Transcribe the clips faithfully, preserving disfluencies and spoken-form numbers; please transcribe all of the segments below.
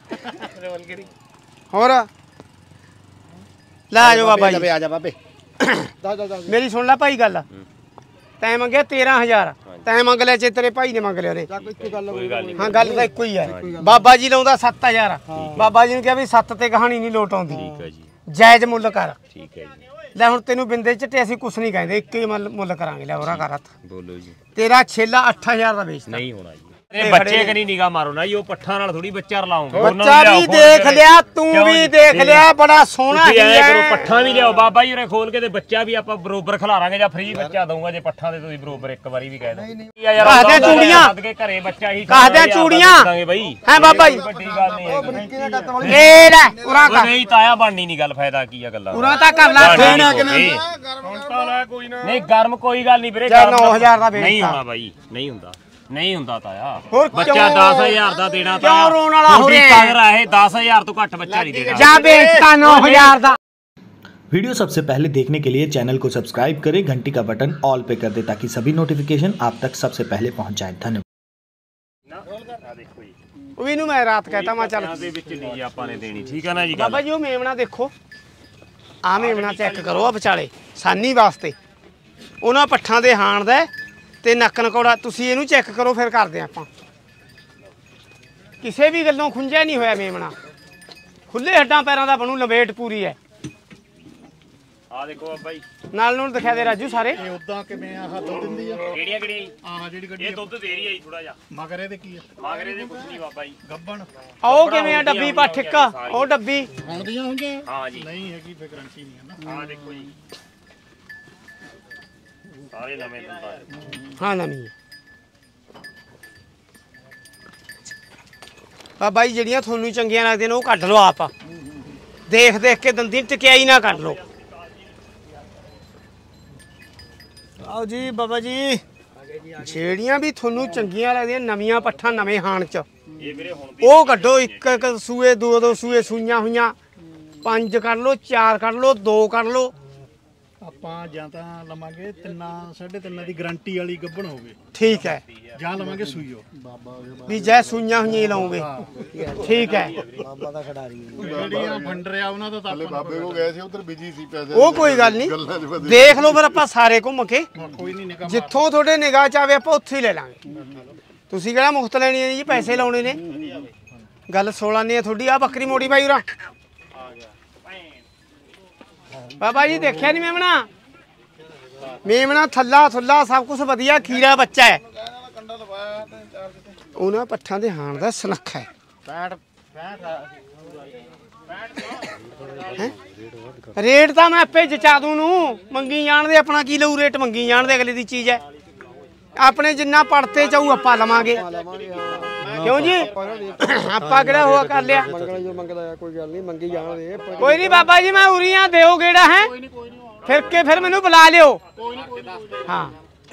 ਹੋਰ ਲੈ ਆ ਜਾਓ ਬਾਬਾ ਜੀ ਆ ਜਾ ਬਾਬੇ ਮੇਰੀ ਸੁਣ ਲੈ ਭਾਈ ਗੱਲ ਤੈਂ ਮੰਗਿਆ ਤੇਰਾਂ ਹਜ਼ਾਰ ਤੈਂ ਮੰਗ ਲਿਆ ਚੇ ਤੇਰੇ ਭਾਈ ਨੇ ਮੰਗ ਲਿਆ ਉਹਨੇ ਹਾਂ ਗੱਲ ਤਾਂ ਇੱਕੋ ਹੀ ਹੈ ਬਾਬਾ ਜੀ ਲਾਉਂਦਾ ਸੱਤ ਹਜ਼ਾਰ ਬਾਬਾ ਜੀ ਨੇ ਕਿਹਾ ਵੀ ਸੱਤ ਤੇ ਕਹਾਣੀ ਨਹੀਂ ਲੋਟ ਆਉਂਦੀ ਠੀਕ ਹੈ ਜੀ ਜਾਇਜ਼ ਮੁੱਲ ਕਰ ਠੀਕ ਹੈ ਜੀ ਲੈ ਹੁਣ ਤੈਨੂੰ ਬਿੰਦੇ ਝੱਟੇ ਅਸੀਂ ਕੁਛ ਨਹੀਂ ਕਹਿੰਦੇ ਇੱਕ ਹੀ ਮੁੱਲ ਕਰਾਂਗੇ ਲੈ ਹੋਰਾ ਕਰ ਹੱਥ ਬੋਲੋ ਜੀ ਤੇਰਾ ਛੇਲਾ ਅੱਠ ਹਜ਼ਾਰ ਦਾ ਵੇਚਦਾ ਨਹੀਂ ਹੋਣਾ ਜੀ ਇਹ ਬੱਚੇ ਕਨੀ ਨਿਗਾ ਮਾਰੋ ਨਾ ਉਹ ਪੱਠਾਂ ਨਾਲ ਥੋੜੀ ਬੱਚਾ ਰਲਾਉਂਗੇ ਬੱਚਾ ਵੀ ਦੇਖ ਲਿਆ ਤੂੰ ਵੀ ਦੇਖ ਲਿਆ ਬੜਾ ਸੋਹਣਾ ਹੀ ਹੈ ਕਰੋ ਪੱਠਾਂ ਵੀ ਲਿਆਓ ਬਾਬਾ ਜੀ ਉਰੇ ਖੋਲ ਕੇ ਤੇ ਬੱਚਾ ਵੀ ਆਪਾਂ ਬਰੋਬਰ ਖਿਲਾਰਾਂਗੇ ਜਾਂ ਫ੍ਰੀ ਬੱਚਾ ਦਊਂਗਾ ਜੇ ਪੱਠਾਂ ਦੇ ਤੁਸੀਂ ਬਰੋਬਰ ਇੱਕ ਵਾਰੀ ਵੀ ਕਹਿ ਦੋ ਯਾਰ ਕਾਹਦੇ ਚੂੜੀਆਂ ਕੇ ਘਰੇ ਬੱਚਾ ਹੀ ਕਾਹਦੇ ਚੂੜੀਆਂ ਹੈ ਬਾਬਾ ਜੀ ਵੱਡੀ ਗੱਲ ਨਹੀਂ ਹੈ ਇਹ ਲੈ ਉਰਾ ਕਰ ਨਹੀਂ ਤਾਇਆ ਬਣਨੀ ਨਹੀਂ ਗੱਲ ਫਾਇਦਾ ਕੀ ਆ ਗੱਲਾਂ ਉਰਾ ਤਾਂ ਕਰ ਲੈ ਦੇਣਾ ਕਿ ਨਹੀਂ ਹੁਣ ਤਾਂ ਲੈ ਕੋਈ ਨਾ ਨਹੀਂ ਗਰਮ ਕੋਈ ਗੱਲ ਨਹੀਂ ਵੀਰੇ ਨੌ ਹਜ਼ਾਰ ਦਾ ਵੇਚ ਨਹੀਂ ਹੋਣਾ ਬਾਈ ਨਹੀਂ ਹੁੰਦਾ ਨਹੀਂ ਹੁੰਦਾ ਤਾਇਆ ਬੱਚਾ ਦਸ ਹਜ਼ਾਰ ਦਾ ਦੇਣਾ ਤਾਂ ਕਿਉਂ ਰੋਣ ਵਾਲਾ ਹੋ ਰਿਹਾ ਹੈ ਇਹ ਦਸ ਹਜ਼ਾਰ ਤੋਂ ਘੱਟ ਬੱਚਾ नहीं देगा जा बेचता नौ हज़ार दा। वीडियो सबसे पहले देखने के लिए चैनल को सब्सक्राइब करें, घंटी का बटन ऑल पे कर दे ताकि सभी नोटिफिकेशन आप तक सबसे पहले पहुंच जाए। धन्यवाद। ਵੀ ਨੂੰ ਮੈਂ ਰਾਤ ਕਹਿਤਾ ਮੈਂ ਚੱਲ ਦੇ ਵਿੱਚ ਨਹੀਂ ਆਪਾਂ ਨੇ ਦੇਣੀ ਠੀਕ ਹੈ ਨਾ ਜੀ ਬਾਬਾ ਜੀ ਉਹ ਮੇਮਣਾ ਦੇਖੋ ਆ ਮੇਮਣਾ ਚੈੱਕ ਕਰੋ ਆ ਵਿਚਾਲੇ ਸਾਨੀ ਵਾਸਤੇ ਉਹਨਾਂ ਪੱਠਾਂ ਦੇ ਹਾਣ ਦਾ ਤੇ ਨੱਕ ਨਕੌੜਾ ਤੁਸੀਂ ਇਹਨੂੰ ਚੈੱਕ ਕਰੋ ਫਿਰ ਕਰਦੇ ਆਪਾਂ ਕਿਸੇ ਵੀ ਗੱਲੋਂ ਖੁੰਝਿਆ ਨਹੀਂ ਹੋਇਆ ਮੇਮਣਾ ਖੁੱਲੇ ਹੱਡਾਂ ਪੈਰਾਂ ਦਾ ਬਣੂ ਲਵੇਟ ਪੂਰੀ ਹੈ ਆ ਦੇਖੋ ਬਾਬਾ ਜੀ ਨਾਲ ਨੂੰ ਦਿਖਾ ਦੇ ਰਾਜੂ ਸਾਰੇ ਇਹ ਉਦਾਂ ਕਿਵੇਂ ਆਹ ਦੁੱਧ ਦਿੰਦੀ ਆ ਕਿਹੜੀਆਂ ਕਿਹੜੀਆਂ ਆਹ ਜਿਹੜੀ ਗੱਡੀ ਇਹ ਦੁੱਧ ਦੇ ਰਹੀ ਹੈ ਜੀ ਥੋੜਾ ਜਿਹਾ ਮਗਰ ਇਹਦੇ ਕੀ ਆ ਮਗਰ ਇਹਦੇ ਕੁਛ ਨਹੀਂ ਬਾਬਾ ਜੀ ਗੱਬਣ ਉਹ ਕਿਵੇਂ ਆ ਡੱਬੀ ਪੱਠ ਇੱਕ ਉਹ ਡੱਬੀ ਹੁੰਦੀਆਂ ਹੁੰਦੀਆਂ ਹਾਂ ਜੀ ਨਹੀਂ ਹੈਗੀ ਫੇ ਗਰੰਟੀ ਨਹੀਂ ਹੈ ਨਾ ਆਹ ਦੇਖੋ ਜੀ ਸਾਰੇ ਨਵੇਂ ਦੁੱਧ ਹਾਂ ਨਵੀਂ ਬਾਬਾ ਜੀ ਜਿਹੜੀਆਂ ਤੁਹਾਨੂੰ ਚੰਗੀਆਂ ਲੱਗਦੀਆਂ ਨੇ ਉਹ ਕੱਢ ਲਓ ਆਪ ਦੇਖ ਦੇਖ ਕੇ ਦੰਦੀ ਟਕਿਆਈ ਨਾ ਕੱਢ ਲਓ ਆਓ ਜੀ ਬਾਬਾ ਜੀ ਜਿਹੜੀਆਂ ਵੀ ਤੁਹਾਨੂੰ ਚੰਗੀਆਂ ਲੱਗਦੀਆਂ ਨਵੀਆਂ ਪੱਠਾਂ ਨਵੇਂ ਹਾਣ ਚ ਇਹ ਵੀਰੇ ਹੁਣ ਉਹ ਕੱਢੋ ਇੱਕ ਇੱਕ ਸੂਏ ਦੋ ਦੋ ਸੂਏ ਸੂਈਆਂ ਹੋਈਆਂ ਪੰਜ ਕੱਢ ਲਓ ਚਾਰ ਕੱਢ ਲਓ ਦੋ ਕੱਢ ਲਓ ਆਪਾਂ ਜਾਂ ਤਾਂ ਲਵਾਂਗੇ ਤਿੰਨਾਂ ਸਾਢੇ ਤਿੰਨਾਂ ਦੀ ਗਾਰੰਟੀ ਵਾਲੀ ਗੱਬਣ ਹੋਵੇ ਠੀਕ ਹੈ ਜਾਂ ਲਵਾਂਗੇ ਸੂਈਓ ਵੀ ਜੈ ਸੂਈਆਂ ਹੋਈਆਂ ਹੀ ਲਾਉਂਗੇ ਠੀਕ ਹੈ ਬਾਬਾ ਦਾ ਖਿਡਾਰੀ ਜਿਹੜੀਆਂ ਫੰਡਰ ਆ ਉਹਨਾਂ ਦਾ ਤਾਂ ਆਪਾਂ ਬਾਬੇ ਕੋ ਗਏ ਸੀ ਉਧਰ ਬਿਜੀ ਸੀ ਪੈਸੇ ਉਹ ਕੋਈ ਗੱਲ ਨਹੀਂ ਦੇਖ ਲਓ ਫਿਰ ਆਪਾਂ ਸਾਰੇ ਘੁੰਮ ਕੇ ਕੋਈ ਨਹੀਂ ਨਿਕਾ ਜਿੱਥੋਂ ਤੁਹਾਡੇ ਨਿਗਾਹ ਚ ਆਵੇ ਆਪਾਂ ਉੱਥੇ ਹੀ ਲੈ ਲਾਂਗੇ ਤੁਸੀਂ ਕਿਹੜਾ ਮੁਫਤ ਲੈਣੀ ਹੈ ਜੀ ਪੈਸੇ ਲਾਉਣੇ ਨੇ ਗੱਲ ਸੋਲਾਂ ਨੇ ਤੁਹਾਡੀ ਆ ਬੱਕਰੀ ਮੋੜੀ ਬਾਈ ਉਰਾ ਬਾਬਾ ਜੀ ਦੇਖਿਆ ਨਹੀਂ ਮੇਮਣਾ ਮੇਮਣਾ ਥੱਲਾ ਥੁੱਲਾ ਸਭ ਕੁਝ ਵਧੀਆ ਖੀਰਾ ਬੱਚਾ ਹੈ ਉਹਨਾਂ ਪੱਠਾਂ ਦੇ ਹਾਣ ਦਾ ਸੁਨੱਖਾ ਹੈ ਰੇਟ ਤਾਂ ਮੈਂ ਆਪੇ ਜਚਾ ਦੂੰ ਨੂੰ ਮੰਗੀ ਜਾਣਦੇ ਆਪਣਾ ਕੀ ਲਊ ਰੇਟ ਮੰਗੀ ਜਾਣਦੇ ਅਗਲੇ ਦੀ ਚੀਜ਼ ਹੈ ਆਪਣੇ ਜਿੰਨਾ ਪੜਤੇ ਚਾਹੂ ਆਪਾਂ ਲਵਾਂਗੇ ਕਿਉਂ ਜੀ ਆਪਾਂ ਕਿਹੜਾ ਹੋਆ ਕਰ ਲਿਆ ਕੋਈ ਗੱਲ ਨਹੀਂ ਮੰਗੀ ਜਾਣਦੇ ਕੋਈ ਨਹੀਂ ਬਾਬਾ ਜੀ ਮੈਂ ਉਰੀਆਂ ਦਿਓ ਗੇੜਾ ਹੈ ਫਿਰ ਕੇ ਫਿਰ ਮੈਨੂੰ ਬੁਲਾ ਲਿਓ ਹਾਂ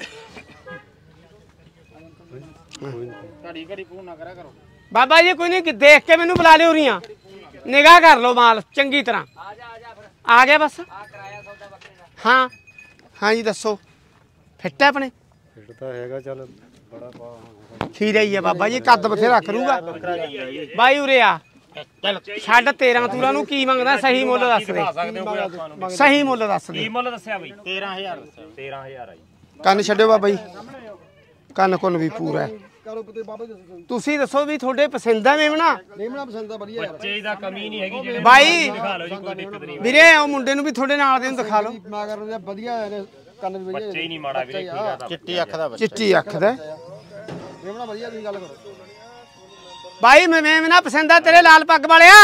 ਘੜੀ ਘੜੀ ਫੋਨ ਨਾ ਕਰਿਆ ਕਰੋ ਬਾਬਾ ਜੀ ਕੋਈ ਨਹੀਂ ਦੇਖ ਕੇ ਮੈਨੂੰ ਬੁਲਾ ਲਿਓ ਉਰੀਆਂ ਨਿਗਾਹ ਕਰ ਲਓ ਮਾਲ ਚੰਗੀ ਤਰ੍ਹਾਂ ਆ ਗਿਆ ਬਸ ਹਾਂ ਹਾਂ ਜੀ ਦੱਸੋ ਫਿੱਟ ਹੈ ਆਪਣੇ ਫਿੱਟ ਤਾਂ ਹੈਗਾ ਚੱਲ ਬੜਾ ਪਾ ਖੀਰਾ ਹੀ ਹੈ ਬਾਬਾ ਜੀ ਕੱਦ ਬਥੇਰਾ ਕਰੂਗਾ ਬਾਈ ਉਰੇ ਆ ਛੱਡ ਤੇਰਾਂ ਤੂਰਾਂ ਨੂੰ ਕੀ ਮੰਗਦਾ ਸਹੀ ਮੁੱਲ ਦੱਸ ਦੇ ਸਹੀ ਮੁੱਲ ਦੱਸ ਦੇ ਕੀ ਮੁੱਲ ਦੱਸਿਆ ਬਈ ਤੇਰਾਂ ਹਜ਼ਾਰ ਤੇਰਾਂ ਹਜ਼ਾਰ ਆ ਜੀ ਕੰਨ ਛੱਡਿਓ ਬਾਬਾ ਜੀ ਕੰਨ ਕੋਲ ਵੀ ਪੂਰਾ ਹੈ ਤੁਸੀਂ ਦੱਸੋ ਵੀ ਤੁਹਾਡੇ ਪਸੰਦ ਆ ਮੇਮਣਾ ਮੇਮਣਾ ਪਸੰਦ ਆ ਵਧੀਆ ਬੱਚੇ ਦਾ ਕਮੀ ਨਹੀਂ ਹੈਗੀ ਜਿਹੜੇ ਬਾਈ ਦਿਖਾ ਲਓ ਜੀ ਕੋਈ ਦਿੱਕਤ ਨਹੀਂ ਵੀਰੇ ਉਹ ਮੁੰਡੇ ਨੂੰ ਵੀ ਤੁਹਾਡੇ ਨਾਲ ਦੇ ਨੂੰ ਦਿਖਾ ਲਓ ਮੈਂ ਕਰਦੇ ਵਧੀਆ ਕੰਨ ਵੀ ਬੱਚੇ ਹੀ ਨਹੀਂ ਮਾੜਾ ਵੀਰੇ ਖੀਰਾ ਦਾ ਚਿੱਟੀ ਅੱਖ ਦਾ ਚਿੱਟੀ ਅੱਖ ਦਾ ਮੇਮਣਾ ਵਧੀਆ ਦੀ ਗੱਲ ਕਰੋ ਬਾਈ ਮੈਂ ਮੇਮਣਾ ਪਸੰਦ ਆ ਤੇਰੇ ਲਾਲ ਪੱਗ ਵਾਲਿਆ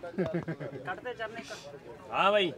ਹਾਂ ਬਾਈ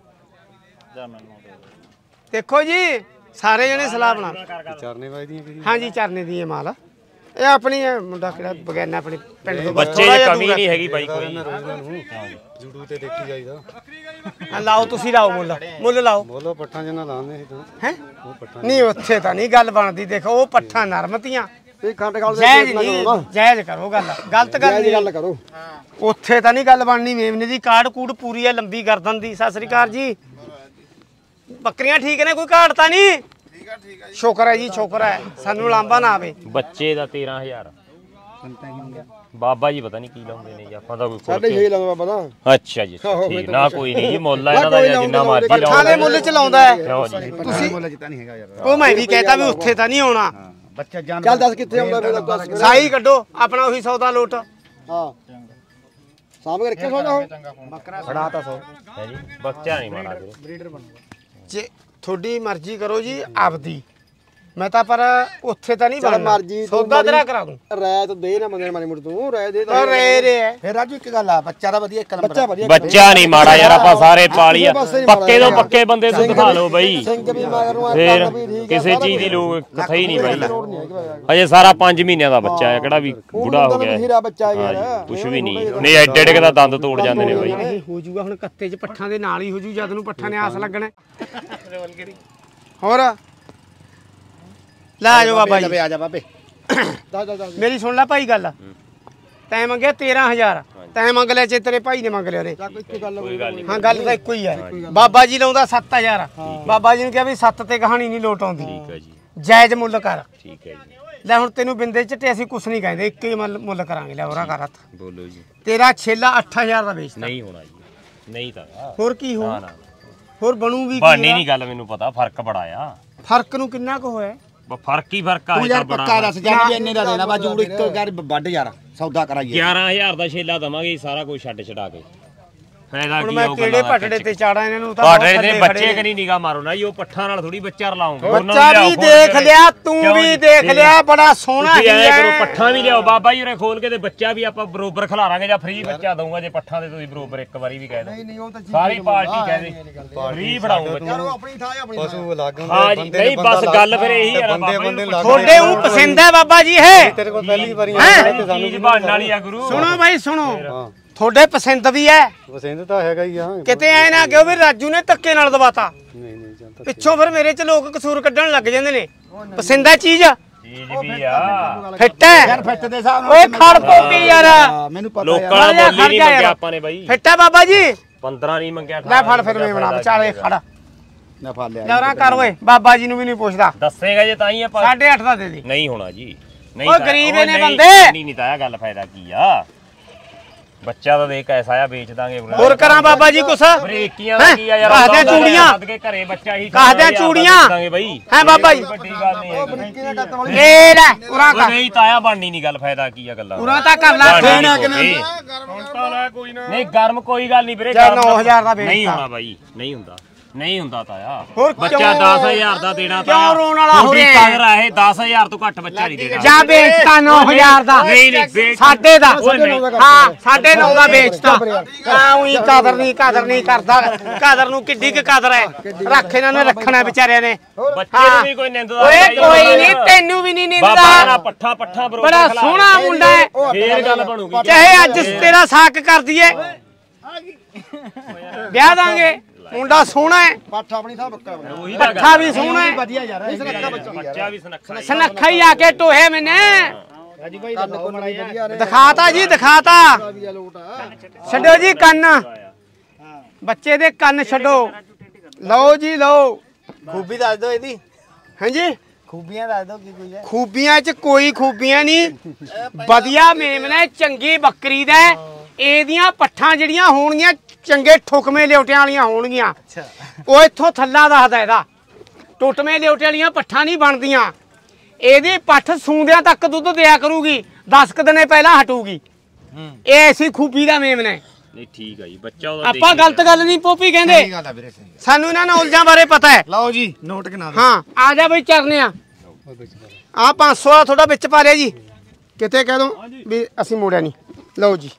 ਦੇਖੋ ਜੀ ਸਾਰੇ ਜਣੇ ਸਲਾਹ ਬਣਾ ਚਰਨੇ ਵਾਜਦੀਆਂ ਕਿਹਦੀ ਹਾਂਜੀ ਚਰਨੇ ਦੀ ਇਹ ਮਾਲ ਇਹ ਆਪਣੀ ਹੈ ਮੁੰਡਾ ਕਿਹੜਾ ਬਗੈਨਾ ਆਪਣੇ ਪਿੰਡ ਤੋਂ ਬੱਚੇ ਦੀ ਕਮੀ ਨਹੀਂ ਹੈਗੀ ਬਾਈ ਕੋਈ ਜੂੜੂ ਤੇ ਦੇਖੀ ਜਾਈਦਾ ਹਾਂ ਲਾਓ ਤੁਸੀਂ ਲਾਓ ਮੁੱਲ ਮੁੱਲ ਲਾਓ ਬੋਲੋ ਪੱਠਾਂ ਜਿੰਨਾ ਲਾਉਂਦੇ ਸੀ ਤੂੰ ਹੈ ਉਹ ਪੱਠਾਂ ਨਹੀਂ ਉੱਥੇ ਤਾਂ ਨਹੀਂ ਗੱਲ ਬਣਦੀ ਦੇਖੋ ਉਹ ਪੱਠਾਂ ਨਰਮਤੀਆਂ ਇਹ ਖੰਡ ਖਾਲ ਜਾਇਜ਼ ਨਹੀਂ ਜਾਇਜ਼ ਕਰੋ ਗੱਲ ਗਲਤ ਗੱਲ ਗੱਲ ਕਰੋ ਉੱਥੇ ਤਾਂ ਨਹੀਂ ਗੱਲ ਬਣਨੀ ਮੇਮਨੇ ਦੀ ਕਾੜ ਕੂੜ ਪੂਰੀ ਹੈ ਲੰਬੀ ਗਰਦਨ ਦੀ ਸਤਿ ਸ੍ਰੀ ਅਕਾਲ ਜੀ ਬੱਕਰੀਆਂ ਠੀਕ ਨੇ ਕੋਈ ਘਾਟ ਤਾਂ ਨਹੀਂ ਠੀਕ ਹੈ ਠੀਕ ਹੈ ਸ਼ੁਕਰ ਹੈ ਜੀ ਸ਼ੁਕਰ ਹੈ ਸਾਨੂੰ ਲਾਂਬਾ ਨਾ ਆਵੇ ਬੱਚੇ ਦਾ ਤੇਰਾਂ ਹਜ਼ਾਰ ਬਾਬਾ ਜੀ ਪਤਾ ਨਹੀਂ ਕੀ ਲਾਉਂਦੇ ਨੇ ਜੀ ਆਪਾਂ ਤਾਂ ਕੋਈ ਸਾਡੇ ਛੇ ਲਾਉਂਦਾ ਬਾਬਾ ਦਾ। ਅੱਛਾ ਜੀ ਠੀਕ ਨਾ ਕੋਈ ਨਹੀਂ ਜੀ ਮੁੱਲ ਆ ਇਹਨਾਂ ਦਾ ਜਿੰਨਾ ਮਰਜ਼ੀ ਲਾਓ ਪੱਠਾਂ ਦੇ ਮੁੱਲ ਚ ਲਾਉਂਦਾ ਹੈ ਲਓ ਜੀ ਤੁਸੀਂ ਮੁੱਲ ਜਿੱਤਾ ਨਹੀਂ ਹੈਗਾ ਯਾਰ। ਉਹ ਮੈਂ ਵੀ ਕਹਿਤਾ ਵੀ ਉੱਥੇ ਤਾਂ ਨਹੀਂ ਆਉਣਾ ਬੱਚਾ ਜਾਨ ਚੱਲ ਦੱਸ ਕਿੱਥੇ ਆਉਂਦਾ ਫਿਰ ਦੱਸ। ਸਾਈ ਕੱਢੋ ਆਪਣਾ ਉਹੀ ਸੌਦਾ ਲੋਟ ਹਾਂ ਸਾਹਮਣੇ ਰੱਖਿਆ ਸੋਦਾ ਉਹ ਬੱਕਰਾ ਫੜਾ ਤਾਂ ਸੋ ਹੈ ਜੀ ਬੱਚਾ ਨਹੀਂ ਮਾੜਾ ਵੀਰੇ ਬਰੀਡਰ ਬਣ ਜੇ ਤੁਹਾਡੀ ਮਰਜ਼ੀ ਕਰੋ ਜੀ ਆਪਦੀ ਮੈਂ ਤਾਂ ਪਰ ਉੱਥੇ ਤਾਂ ਨਹੀਂ ਚੱਲ ਬਣਨਾ ਮਰਜ਼ੀ ਸੌਦਾ ਤੇਰਾ ਕਰਾ ਦੂੰ ਰਾਇ ਤਾਂ ਦੇ ਨਾ ਮੰਗਣ ਮਾਰੀ ਮੁੜ ਤੂੰ ਰਾਇ ਦੇ ਤਾਂ ਰੇ ਰੇ ਹੈ ਫਿਰ ਰਾਜੂ ਇੱਕ ਗੱਲ ਆ ਬੱਚਾ ਦਾ ਵਧੀਆ ਇੱਕ ਨੰਬਰ ਬੱਚਾ ਵਧੀਆ ਬੱਚਾ ਨਹੀਂ ਮਾੜਾ ਯਾਰ ਆਪਾਂ ਸਾਰੇ ਪਾਲੀ ਆ ਪੱਕੇ ਤੋਂ ਪੱਕੇ ਬੰਦੇ ਤੋਂ ਦਿਖਾ ਲਓ ਬਈ ਸਿੰਘ ਵੀ ਮਗਰ ਨੂੰ ਫੇਰ ਵੀ ਠੀਕ ਕਿਸੇ ਚੀਜ਼ ਦੀ ਲੋੜ ਕਿਥੇ ਹੀ ਨਹੀਂ ਬਾਈ ਹਜੇ ਸਾਰਾ ਪੰਜ ਮਹੀਨਿਆਂ ਦਾ ਬੱਚਾ ਹੈ ਕਿਹੜਾ ਵੀ ਬੁੜਾ ਹੋ ਗਿਆ ਹੀਰਾ ਬੱਚਾ ਯਾਰ ਕੁਝ ਵੀ ਨਹੀਂ ਨਹੀਂ ਐਡੇ ਐਡੇ ਦਾ ਦੰਦ ਤੋੜ ਜਾਂਦੇ ਨੇ ਬਾਈ ਇਹ ਹੋ ਜੂਗਾ ਹੁਣ ਕੱਤੇ 'ਚ ਪੱਠਾਂ ਦੇ ਨਾਲ ਹੀ ਹੋ ਜੂ ਜਦ ਨੂੰ ਪੱਠਾਂ ਨੇ ਆਸ ਲੱਗਣਾ ਹੋਰ ਲੈ ਆ ਜਾਓ ਬਾਬਾ ਜੀ ਆ ਜਾ ਬਾਬੇ ਮੇਰੀ ਸੁਣ ਲੈ ਭਾਈ ਗੱਲ ਤੈਂ ਮੰਗਿਆ ਤੇਰਾਂ ਹਜ਼ਾਰ ਤੈਂ ਮੰਗ ਲਿਆ ਜੇ ਤੇਰੇ ਭਾਈ ਨੇ ਮੰਗ ਲਿਆ ਉਹਨੇ ਕੋਈ ਗੱਲ ਨਹੀਂ ਹਾਂ ਗੱਲ ਤਾਂ ਇੱਕੋ ਹੀ ਹੈ ਬਾਬਾ ਜੀ ਲਾਉਂਦਾ ਸੱਤ ਹਜ਼ਾਰ ਬਾਬਾ ਜੀ ਨੇ ਕਿਹਾ ਵੀ ਸੱਤ ਤੇ ਕਹਾਣੀ ਨਹੀਂ ਲੋਟ ਆਉਂਦੀ ਠੀਕ ਹੈ ਜੀ ਜਾਇਜ਼ ਮੁੱਲ ਕਰ ਠੀਕ ਹੈ ਜੀ ਲੈ ਹੁਣ ਤੈਨੂੰ ਬਿੰਦੇ ਝੱਟੇ ਅਸੀਂ ਕੁਛ ਨਹੀਂ ਕਹਿੰਦੇ ਇੱਕ ਹੀ ਮੁੱਲ ਮੁੱਲ ਕਰਾਂਗੇ ਲੈ ਹੋਰਾ ਕਰ ਹੱਥ ਬੋਲੋ ਜੀ ਤੇਰਾ ਛੇਲਾ ਅੱਠ ਹਜ਼ਾਰ ਦਾ ਵੇਚਦਾ ਨਹੀਂ ਹੋਣਾ ਜੀ ਨਹੀਂ ਤਾਂ ਹੋਰ ਕੀ ਹੋ ਨਾ ਨਾ ਹੋਰ ਬਣੂ ਵੀ ਕੀ ਬਾਨੀ ਆ? ਨਹੀਂ ਗੱਲ ਮੈਨੂੰ ਪਤਾ ਫਰਕ ਬੜਾ ਆ ਫਰਕ ਨੂੰ ਕਿੰਨਾ ਕੁ ਹੋਇਆ ਬ- ਫਰਕ ਹੀ ਫਰਕ ਆ ਇਹ ਤਾਂ ਬੜਾ ਜਾਨ ਵੀ ਇੰਨੇ ਦਾ ਦੇਣਾ ਬਾ ਜੂੜ ਇੱਕ ਯਾਰ ਵੱਡ ਯਾਰ ਸੌਦਾ ਕਰਾਈਏ ਗਿਆਰਾਂ ਹਜ਼ਾਰ ਦਾ ਛੇਲਾ ਦਵਾਂਗੇ ਸਾਰਾ ਕੁਝ ਛੱਡ ਛਡਾ ਕੇ ਫਾਇਦਾ ਹੁਣ ਕੀ ਮੈਂ ਆਊ ਕਿਹੜੇ ਗੱਲਾਂ ਦਾ ਪਟੜੇ ਤੇ ਚਾੜਾ ਇਹਨਾਂ ਨੂੰ ਤਾਂ ਪਾਟੜੇ ਬਹੁਤ ਦੇ ਥੱਲੇ ਬੱਚੇ ਖੜੇ ਕਨੀ ਨਿਗਾ ਮਾਰੋ ਨਾ ਜੀ ਉਹ ਪੱਠਾਂ ਨਾਲ ਥੋੜੀ ਬੱਚਾ ਰਲਾਉਂਗੇ ਬੱਚਾ ਵੀ ਦੇਖ ਲਿਆ ਤੂੰ ਵੀ ਦੇਖ ਲਿਆ ਬੜਾ ਸੋਹਣਾ ਹੀ ਐ ਕਰੋ ਹੈ ਪੱਠਾਂ ਵੀ ਲਿਆਓ ਬਾਬਾ ਜੀ ਉਰੇ ਖੋਲ ਕੇ ਤੇ ਬੱਚਾ ਵੀ ਆਪਾਂ ਬਰੋਬਰ ਖਿਲਾਰਾਂਗੇ ਜਾਂ ਫ੍ਰੀ ਬੱਚਾ ਦਊਂਗਾ ਜੇ ਪੱਠਾਂ ਦੇ ਤੁਸੀਂ ਬਰੋਬਰ ਇੱਕ ਵਾਰੀ ਵੀ ਕਹਿ ਦੋ ਨਹੀਂ ਉਹ ਤਾਂ ਸਾਰੀ ਪਾਰਟੀ ਕਹਿ ਦੇ ਫ੍ਰੀ ਫੜਾਉਂ ਬੱਚਾ ਆਪਣੀ ਥਾਂ ਆਪਣੀ ਪਸ਼ੂ ਲੱਗ ਹੁੰਦੇ ਹਾਂ ਜੀ ਨਹੀਂ ਬਸ ਗੱਲ ਫਿਰ ਇਹੀ ਹੈ ਨਾ ਬੰਦੇ ਬਾਬਾ ਬੰਦੇ ਜੀ ਲੱਗ ਤੁਹਾਡੇ ਉਹ ਪਸੰਦ ਹੈ ਬਾਬਾ ਜੀ ਇਹ ਤੇਰੇ ਕੋਲ ਪਹਿਲੀ ਵਾਰੀ ਹੈਂ? ਆਇਆ ਤੇ ਸਾਨੂੰ ਚੀਜ਼ ਬਣਨ ਵਾਲੀ ਆ ਗੁਰੂ ਸੁਣੋ ਬਾਈ ਸੁਣੋ ਹਾਂ ਤੁਹਾਡੇ ਪਸੰਦ ਵੀ ਹੈ ਪਸੰਦ ਤਾਂ ਹੈਗਾ ਹੀ ਆ ਕਿਤੇ ਐ ਨਾ ਕਿਉਂ ਵੀ ਰਾਜੂ ਨੇ ਧੱਕੇ ਨਾਲ ਦਵਾਤਾ ਨਹੀਂ ਨਹੀਂ ਜਾਂਦਾ ਪਿੱਛੋਂ ਫਿਰ ਮੇਰੇ ਚ ਲੋਕ ਕਸੂਰ ਕੱਢਣ ਲੱਗ ਜਾਂਦੇ ਨੇ ਪਸੰਦ ਹੈ ਚੀਜ਼ ਚੀਜ਼ ਵੀ ਆ ਫਿੱਟ ਹੈ ਫਿੱਟ ਦੇ ਹਿਸਾਬ ਓਏ ਖੜ ਪੋਪੀ ਯਾਰ ਮੈਨੂੰ ਪਤਾ ਲੋਕਾਂ ਖੜ ਜਾ, ਦਾ ਮੁੱਲ ਹੀ ਨਹੀਂ ਖੜ ਜਾ ਮੰਗਿਆ ਯਾਰ। ਆਪਾਂ ਨੇ ਬਾਈ ਫਿੱਟ ਹੈ ਬਾਬਾ ਜੀ ਪੰਦਰਾਂ ਨਹੀਂ ਮੰਗਿਆ ਲੈ ਫੜ ਫਿਰ ਮੈਂ ਬਣਾ ਵਿਚਾਲੇ ਖੜ ਨਾ ਫੜ ਲਿਆ ਲਵਰਾਂ ਕਰ ਓਏ ਬਾਬਾ ਜੀ ਨੂੰ ਵੀ ਨਹੀਂ ਪੁੱਛਦਾ ਦੱਸੇਗਾ ਜੇ ਤਾਂ ਹੀ ਆਪਾਂ ਸਾਢੇ ਅੱਠ ਦਾ ਦੇ ਦੇ ਨਹੀਂ ਹੋਣਾ ਜੀ ਨਹੀਂ ਓਏ ਤਾਂ- ਗਰੀਬ ਓਏ ਨੇ ਨਹੀਂ, ਬੰਦੇ। ਨਹੀਂ ਨਹੀਂ ਤਾਇਆ ਗੱਲ ਫਾਇਦਾ ਕੀ ਆ ਬੱਚਾ ਤਾਂ ਦੇਖ ਐਸਾ ਆ ਵੇਚ ਦਾਂਗੇ ਹੋਰ ਕਰਾਂ ਬਾਬਾ ਜੀ ਕੁਛ ਬਰੇਕੀਆਂ ਦਾ ਕੀ ਆ ਯਾਰ ਕਾਹਦੇ ਆਪਾਂ ਚੂੜੀਆਂ? ਸੱਦ ਕੇ ਘਰੇ ਬੱਚਾ ਹੀ ਕਾਹਦੇ ਚੂੜੀਆਂ? ਦਾਂਗੇ ਬਾਈ ਹੈਂ ਬਾਬਾ ਜੀ? ਵੱਡੀ ਗੱਲ ਨਹੀਂ ਹੈਗੀ ਏ ਲੈ ਉਰਾ ਉਹ ਕਰ ਨਹੀਂ ਤਾਇਆ ਬਣਨੀ ਨਹੀਂ ਗੱਲ ਫਾਇਦਾ ਕੀ ਆ ਗੱਲਾਂ ਉਰਾ ਤਾਂ ਕਰ ਲੈ ਬਣਨੀ ਦੇਣਾ ਨਹੀਂ ਕੋਈ। ਨਹੀਂ ਗਰਮ ਕੋਈ ਗੱਲ ਨਹੀਂ ਵੀਰੇ ਜਾਂ ਗਰਮ ਨੌ ਹਜ਼ਾਰ ਦਾ ਵੇਚਤਾ। ਨਹੀਂ ਹੋਣਾ ਬਾਈ ਨਹੀਂ ਹੁੰਦਾ ਨਹੀਂ ਹੁੰਦਾ ਤਾਇਆ ਹੋਰ ਬੱਚਾ ਕਿਉਂ? ਦਸ ਹਜ਼ਾਰ ਦਾ ਦੇਣਾ ਕਿਉਂ ਤਾਇਆ ਰੋਣ ਵਾਲਾ ਹੋ ਤੁਹਾਡੀ ਰਿਹਾ? ਕਦਰ ਆ ਇਹ ਦਸ ਹਜ਼ਾਰ ਤੋਂ ਘੱਟ ਬੱਚਾ ਨਹੀਂ ਦੇਣਾ ਜਾਂ ਵੇਚਤਾ ਨੌ ਹਜ਼ਾਰ ਦਾ ਨਹੀਂ ਨਹੀਂ ਵੇਚ ਸਾਡੇ ਦਾ ਓਏ ਨਹੀਂ। ਹਾਂ ਸਾਡੇ ਨੌ ਦਾ ਵੇਚਤਾ ਆ ਉਹੀ ਕਦਰ ਨਹੀਂ ਕਦਰ ਨਹੀਂ ਕਰਦਾ ਕਦਰ ਨੂੰ ਕਿੱਡੀ ਕੁ ਕਦਰ ਹੈ ਰੱਖ ਇਹਨਾਂ ਨੇ ਰੱਖਣਾ ਵਿਚਾਰਿਆਂ ਨੇ ਬੱਚੇ ਨੂੰ ਵੀ ਕੋਈ ਨਿੰਦਦਾ ਓਏ ਕੋਈ ਨਹੀਂ ਤੈਨੂੰ ਵੀ ਨਹੀਂ ਬਾਬਾ ਨਾ ਨਿੰਦਦਾ ਪੱਠਾ ਪੱਠਾ ਬਰੋਬਰ ਬੜਾ ਖਿਲਾ ਸੋਹਣਾ ਮੁੰਡਾ ਹੈ ਫੇਰ ਗੱਲ ਬਣੂਗੀ ਚਾਹੇ ਅੱਜ ਤੇਰਾ ਸਾਕ ਕਰ ਦਈਏ ਵਿਆਹ ਦਾਂਗੇ ਮੁੰਡਾ ਸੋਹਣਾ ਹੈ ਪੱਠ ਆਪਣੀ ਥਾਂ ਬੱਕਰਾ ਬਣਾ ਉਹੀ ਤਾਂ ਪੱਠਾ ਵੀ ਸੋਹਣਾ ਹੈ ਵਧੀਆ ਯਾਰ ਇਸ ਰੱਖਾ ਬੱਚਾ ਬੱਚਾ ਵੀ ਸੁਨੱਖਾ ਹੀ। ਸਨੱਖਾ ਹੀ ਆ ਕੇ ਟੋਹੇ ਮੈਨੇ ਰਾਜੀ ਭਾਈ ਦਾ ਕੋਲ ਵਧੀਆ ਰੇ ਦਿਖਾਤਾ ਜੀ ਦਿਖਾਤਾ ਵੀ ਆ ਲੋਟ ਆ ਛੱਡੋ ਜੀ ਕੰਨ ਬੱਚੇ ਦੇ ਕੰਨ ਛੱਡੋ ਲਓ ਜੀ ਲਓ ਖੂਬੀ ਦੱਸ ਦਿਓ ਇਹਦੀ ਹਾਂਜੀ ਖੂਬੀਆਂ ਦੱਸ ਦਿਓ ਕੀ ਕੁਝ ਹੈ ਖੂਬੀਆਂ 'ਚ ਕੋਈ ਖੂਬੀਆਂ ਨਹੀਂ ਵਧੀਆ ਮੇਮਣਾ ਚੰਗੀ ਬੱਕਰੀ ਦਾ ਹੈ। ਇਹਦੀਆਂ ਪੱਠਾਂ ਜਿਹੜੀਆਂ ਹੋਣਗੀਆਂ ਚੰਗੇ ਠੁਕਵੇਂ ਲਿਉਟਿਆਂ ਵਾਲੀਆਂ ਹੋਣਗੀਆਂ ਉਹ ਇੱਥੋਂ ਥੱਲਾ ਦੱਸਦਾ ਇਹਦਾ ਟੁੱਟਵੇਂ ਲਿਉਟੇ ਵਾਲੀਆਂ ਪੱਠਾਂ ਨਹੀਂ ਬਣਦੀਆਂ ਇਹਦੀ ਪੱਠ ਸੂੰਦਿਆਂ ਤੱਕ ਦੁੱਧ ਦਿਆ ਕਰੂਗੀ ਦਸ ਕੁ ਦਿਨੇ ਪਹਿਲਾਂ ਹਟੂਗੀ ਇਹ ਐਸੀ ਖੂਬੀ ਦਾ ਮੇਮਣਾ ਹੈ। ਨਹੀਂ ਠੀਕ ਆ ਜੀ ਬੱਚਾ ਉਹਦਾ ਆਪਾਂ ਗਲਤ ਗੱਲ ਨਹੀਂ ਪੋਪੀ ਕਹਿੰਦੇ ਗੱਲ ਆ ਵੀਰੇ ਸਹੀ ਸਾਨੂੰ ਇਹਨਾਂ ਨੌਲਜਾਂ ਬਾਰੇ ਪਤਾ ਹੈ ਲਓ ਜੀ ਨੋਟ ਕਿਨਾ ਦੇ ਹਾਂ ਆ ਜਾ ਬਈ ਚਰਨੇ ਆ ਆ ਪੰਜ ਸੌ ਦਾ ਤੁਹਾਡਾ ਵਿੱਚ ਪਾ ਲਿਆ ਜੀ ਕਿਤੇ ਕਹਿ ਦੋ ਵੀ ਅਸੀਂ ਮੋੜਿਆ ਨਹੀਂ ਲਓ ਜੀ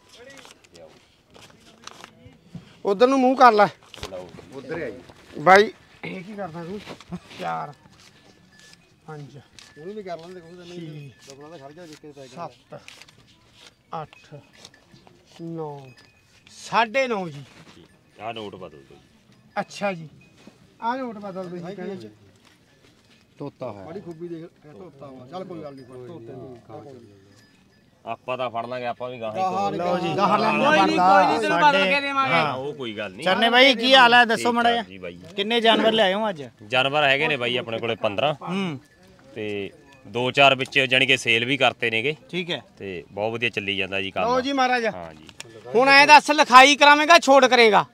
ਉਧਰ ਨੂੰ ਮੂੰਹ ਕਰ ਲੈ ਉਧਰ ਹੈ ਬਾਈ ਇਹ ਕੀ ਕਰਦਾ ਤੂੰ ਚਾਰ ਪੰਜ ਉਹਨੂੰ ਵੀ ਕਰ ਲੈਂਦੇ ਕੋਈ ਨਹੀਂ ਦਬਣਾ ਦਾ ਖੜ ਜਾ ਜਿੱਕੇ ਪੈ ਗਿਆ ਸੱਤ ਅੱਠ ਨੌ ਸਾਢੇ ਨੌ ਜੀ ਆ ਨੋਟ ਬਦਲ ਦੋ ਅੱਛਾ ਜੀ ਆ ਨੋਟ ਬਦਲ ਦੋ ਜੀ ਕਹਿੰਦੇ ਤੋਤਾ ਹੈ ਬੜੀ ਖੂਬੀ ਦੇਖ ਤੋਤਾ ਵਾ ਚੱਲ ਕੋਈ ਗੱਲ ਨਹੀਂ ਤੋਤੇ ਨੂੰ ਆਪਾਂ ਤਾਂ ਫੜ ਲਾਂਗੇ ਆਪਾਂ ਵੀ ਗਾਹਾਂ ਹੀ ਲਓ ਜੀ ਕੋਈ ਨਹੀਂ ਕੋਈ ਨਹੀਂ ਤੈਨੂੰ ਬਦਲ ਕੇ ਦੇਵਾਂਗੇ ਹਾਂ ਉਹ ਕੋਈ ਗੱਲ ਨਹੀਂ ਚਰਨੇ ਬਾਈ ਕੀ ਹਾਲ ਹੈ ਦੱਸੋ ਮੜਾ ਜੀ ਬਾਈ ਕਿੰਨੇ ਜਾਨਵਰ ਲਿਆਏ ਹੋ ਅੱਜ ਜਾਨਵਰ ਹੈਗੇ ਨੇ ਬਾਈ ਆਪਣੇ ਕੋਲੇ ਪੰਦਰਾਂ ਹੂੰ ਤੇ ਦੋ ਚਾਰ ਵਿੱਚ ਜਾਣੀ ਕਿ ਸੇਲ ਵੀ ਕਰਤੇ ਨੇਗੇ ਠੀਕ ਹੈ ਤੇ ਬਹੁਤ ਵਧੀਆ ਚੱਲੀ ਜਾਂਦਾ ਜੀ ਲਓ ਕੰਮ। ਜੀ ਮਹਾਰਾਜ ਹਾਂ ਜੀ ਹੁਣ ਐ ਦੱਸ ਲਿਖਾਈ ਕਰਾਵੇਂਗਾ ਛੋੜ ਕਰੇਗਾ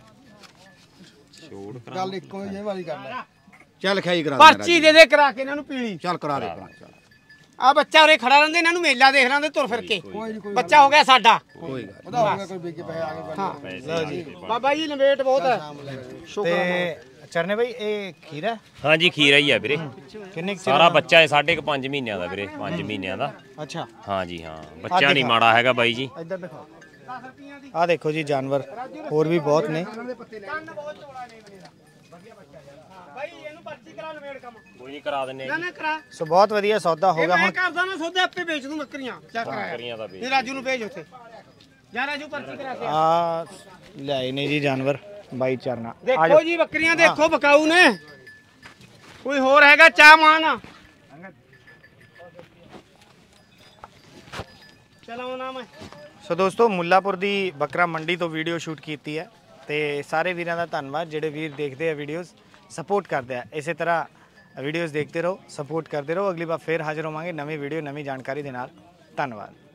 ਛੋੜ ਕਰਾ ਗੱਲ ਇੱਕੋ ਜਿਹੀ ਵਾਲੀ ਕਰਨਾ ਚੱਲ ਖਾਈ ਕਰਾ ਪਰਚੀ ਦੇ ਦੇ ਕਰਾ ਕੇ ਇਹਨਾਂ ਨੂੰ ਪੀਲੀ ਚੱਲ ਕਰਾ ਦੇ ਚੱਲ ਆ ਬੱਚਾ ਉਰੇ ਖੜਾ ਰਹਿੰਦੇ ਇਹਨਾਂ ਨੂੰ ਮੇਲਾ ਦੇਖ ਲੈਂਦੇ ਤੁਰ ਫਿਰ ਕੇ ਕੋਈ ਨਹੀਂ ਕੋਈ ਬੱਚਾ ਹੋ ਗਿਆ ਸਾਡਾ ਕੋਈ ਗੱਲ ਉਹਦਾ ਹੋ ਗਿਆ ਕੋਈ ਵਿਕੇ ਪੈਸੇ ਆ ਗਏ ਹਾਂ ਪੈਸੇ ਜੀ ਬਾਬਾ ਜੀ ਲੰਬੇਟ ਬਹੁਤ ਹੈ ਤੇ ਚਰਨੇ ਭਾਈ ਇਹ ਖੀਰਾ ਹਾਂ ਜੀ ਖੀਰਾ ਹੀ ਆ ਵੀਰੇ ਕਿੰਨੇ ਕੁ ਸਾਰਾ ਬੱਚਾ ਹੈ ਸਾਢੇ ਕੁ ਪੰਜ ਮਹੀਨਿਆਂ ਦਾ ਵੀਰੇ ਪੰਜ ਮਹੀਨਿਆਂ ਦਾ। ਅੱਛਾ ਹਾਂ ਜੀ ਹਾਂ ਬੱਚਾ ਨਹੀਂ ਮਾੜਾ ਹੈਗਾ ਬਾਈ ਜੀ। ਇੱਧਰ ਦਿਖਾਓ ਆ ਦੇਖੋ ਜੀ ਜਾਨਵਰ ਹੋਰ ਵੀ ਬਹੁਤ ਨੇ ਬਾਈ ਇਹਨੂੰ ਪਰਚੀ ਕਰਾ ਲੰਬੇਟ ਕੰਮ ਕੋਈ ਨਹੀਂ ਕਰਾ ਦਿੰਨੇ ਨਾ ਨਾ ਕਰਾ ਸੋ ਬਹੁਤ ਵਧੀਆ ਸੌਦਾ ਹੋ ਇਹ ਗਿਆ ਮੈਂ ਹੁਣ ਕਰਦਾ ਮੈਂ ਸੌਦੇ ਆਪੇ ਵੇਚ ਦੂੰ ਬੱਕਰੀਆਂ ਚੱਕ ਕਰਾਇਆ ਬੱਕਰੀਆਂ ਦਾ ਵੀ ਇਹ ਰਾਜੂ ਨੂੰ ਭੇਜ ਉੱਥੇ ਜਾ ਰਾਜੂ ਪਰਚੀ ਕਰਾ ਕੇ ਆ। ਆ ਲਿਆਏ ਨੇ ਜੀ ਜਾਨਵਰ ਬਾਈ ਚਰਨਾ ਦੇਖੋ ਜੀ ਬੱਕਰੀਆਂ ਦੇਖੋ ਬਕਾਊ ਨੇ ਕੋਈ ਹੋਰ ਹੈਗਾ ਚਾਹ ਮਾਨ ਚਲਾਉ ਨਾ ਮੈਂ ਸੋ ਦੋਸਤੋ ਮੁੱਲਾਪੁਰ ਦੀ ਬੱਕਰਾ ਮੰਡੀ ਤੋਂ ਵੀਡੀਓ ਸ਼ੂਟ ਕੀਤੀ ਹੈ ਤੇ ਸਾਰੇ ਵੀਰਾਂ ਦਾ ਧੰਨਵਾਦ ਜਿਹੜੇ ਵੀਰ ਦੇਖਦੇ ਆ ਵੀਡੀਓਜ਼ ਸਪੋਰਟ ਕਰਦੇ ਆ। ਇਸੇ ਤਰ੍ਹਾਂ ਵੀਡੀਓਜ਼ ਦੇਖਦੇ ਰਹੋ ਸਪੋਰਟ ਕਰਦੇ ਰਹੋ। ਅਗਲੀ ਵਾਰ ਫੇਰ ਹਾਜ਼ਰ ਹੋਵਾਂਗੇ ਨਵੀਂ ਵੀਡੀਓ ਨਵੀਂ ਜਾਣਕਾਰੀ ਦੇ ਨਾਲ। ਧੰਨਵਾਦ।